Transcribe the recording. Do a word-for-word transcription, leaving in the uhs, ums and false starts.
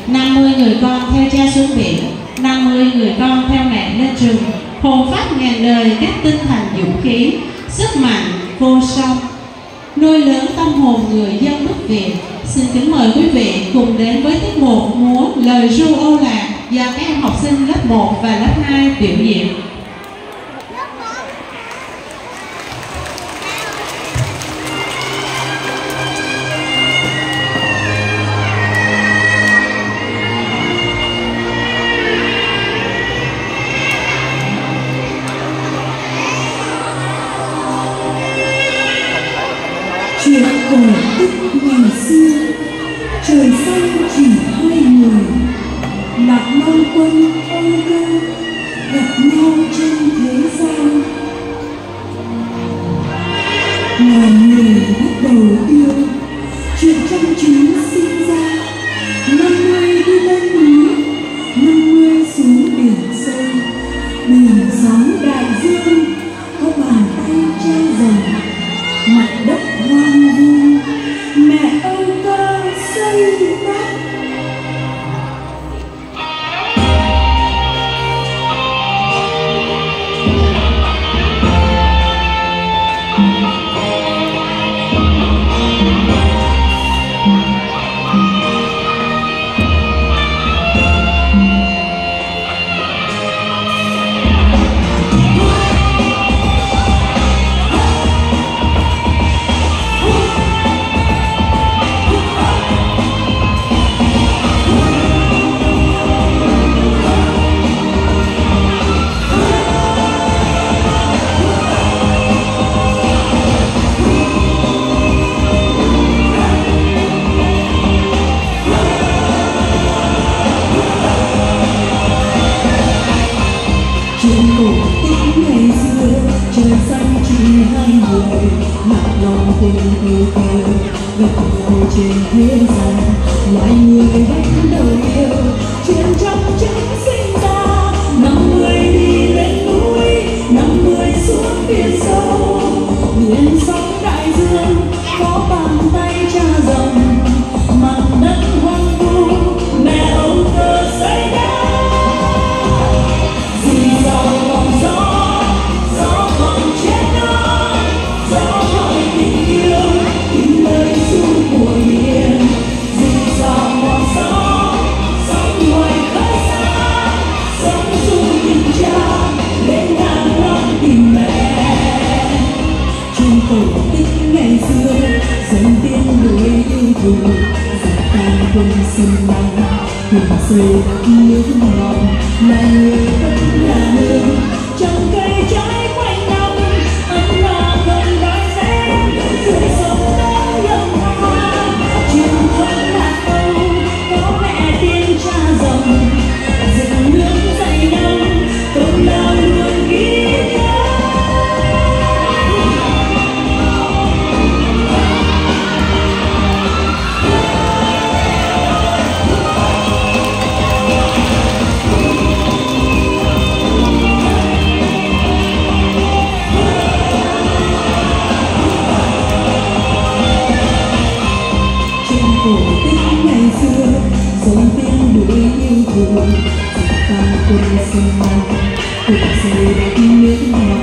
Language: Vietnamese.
năm mươi người con theo cha xuống biển, năm mươi người con theo mẹ lên trường, hồn phách ngàn đời các tinh thần dũng khí, sức mạnh vô song, nuôi lớn tâm hồn người dân nước Việt. Xin kính mời quý vị cùng đến với tiết mục múa lời ru Âu Lạc do các em học sinh lớp một và lớp hai biểu diễn. Chuyện cổ tích ngày xưa, trời xanh chỉ hai người, Lạc Long Quân Âu Cơ gặp nhau trên thế gian. Ngàn người bắt đầu yêu, chuyện trong chúng sinh ra. Năm mươi đi lên núi, năm mươi xuống biển sâu, biển sóng đại dương có bàn tay che dần mặt đất hoang vu. Mẹ Âu Cơ xây đắp. Chuyện cổ tích ngày xưa, trời xanh chỉ hai người, Lạc Long Quân Âu Cơ gặp nhau trên thế gian. Loài người bắt đầu yêu, chuyện trong chúng sinh ra. Năm mươi đi lên núi, năm mươi xuống biển sâu, biển sóng đại dương có bàn tay cha rồng, mặt đất hoang vu mẹ Âu Cơ xây đắp. Cổ tích ngày xưa dâng tiên đuổi yêu thù, giặc tan quân xâm lăng cùng xây đất nước ngọn. Là người vẫn là hương trong cây trái quanh năm, ấm no không đói rét, người sống đó lòng hoa. Truyền thống Lạc Âu có mẹ tiên cha rồng, dựng nước dậy năm công lao luôn ghi nhớ. Cổ tích ngày xưa dâng tiên đuổi yêu thù, giặc tan quân xâm lăng cùng xây đất nước ngọn.